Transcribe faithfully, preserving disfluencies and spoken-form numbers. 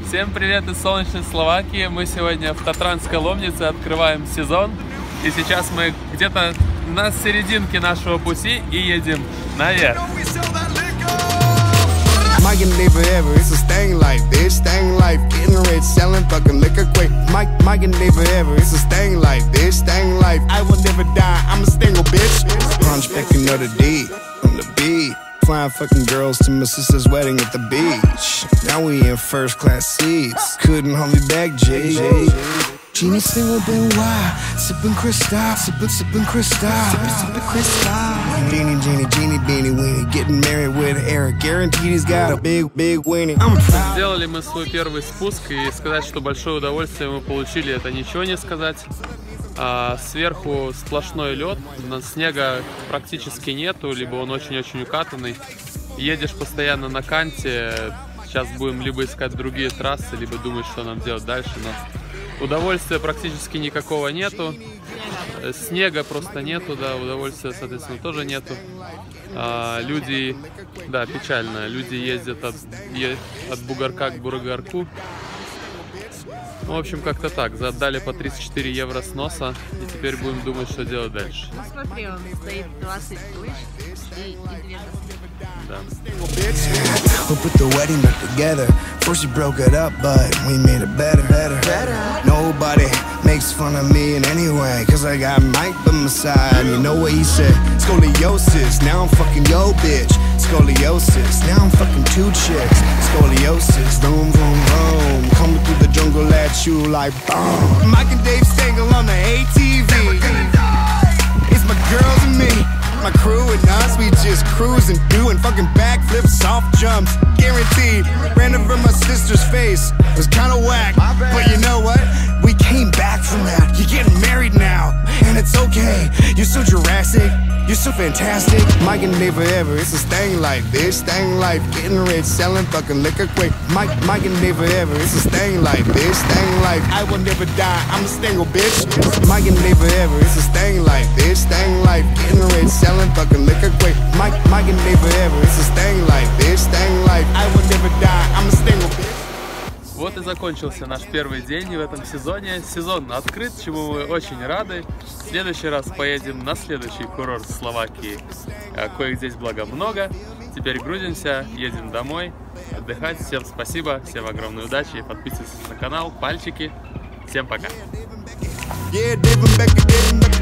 Всем привет из солнечной Словакии. Мы сегодня в Татранской Ломнице открываем сезон. И сейчас мы где-то на серединке нашего пути и едем наверх. My neighbor ever, it's a staying life, this staying life, getting rich, selling fucking liquor quick. My my neighbor ever, it's a staying life, this staying life. I will never die, I'm a single bitch. Punch back another D on the beat. Flying fucking girls to my sister's wedding at the beach. Now we in first class seats. Couldn't hold me back, J J. Genie single been wild, sipping crystal, sipping sipping crystal, sipping sipping crystal. Genie, genie, genie, beanie, weenie, getting married with Eric. Guaranteed he's got a big, big weenie. I'm proud. Сделали мы свой первый спуск, и сказать, что большое удовольствие мы получили, это ничего не сказать. А сверху сплошной лед, снега практически нету, либо он очень-очень укатанный. Едешь постоянно на канте. Сейчас будем либо искать другие трассы, либо думать, что нам делать дальше. Но удовольствия практически никакого нету. Снега просто нету, да, удовольствия, соответственно, тоже нету. А, люди, да, печально, люди ездят от, е, от бугорка к бугорку. Ну, в общем, как-то так. Задали по тридцать четыре евро с носа, и теперь будем думать, что делать дальше. Ну, смотри, он стоит двадцать тысяч и, и две. Да. We put the wedding back together. First you broke it up, but we made it better, better, better. Nobody makes fun of me in any way, cause I got Mike by my side. You know what he said? Scoliosis, now I'm fucking yo bitch. Scoliosis, now I'm fucking two chicks. Scoliosis, vroom, vroom, vroom. Coming through the jungle at you like boom. Mike and Dave Stengel on the A T V. It's my girls and me. My crew and us, we just cruising, doing fucking backflips, soft jumps, guaranteed. Ran over my sister's face, it was kinda whack, but you know what? We came back from that. You're getting married now, and it's okay. You're so Jurassic, you're so fantastic. My neighbor ever, it's a staying life, this staying life, getting rich, selling fucking liquor quick. My my neighbor ever, it's a staying life, this staying life. I will never die, I'm a single bitch. My neighbor ever, it's a staying life, this staying life, getting rich, selling fucking liquor quick. My my neighbor ever, it's a staying life, this staying life. I will never die, I'm a single bitch. Вот и закончился наш первый день в этом сезоне. Сезон открыт, чему мы очень рады. В следующий раз поедем на следующий курорт Словакии. Коих здесь, благо, много. Теперь грузимся, едем домой отдыхать. Всем спасибо, всем огромной удачи. Подписывайтесь на канал, пальчики. Всем пока.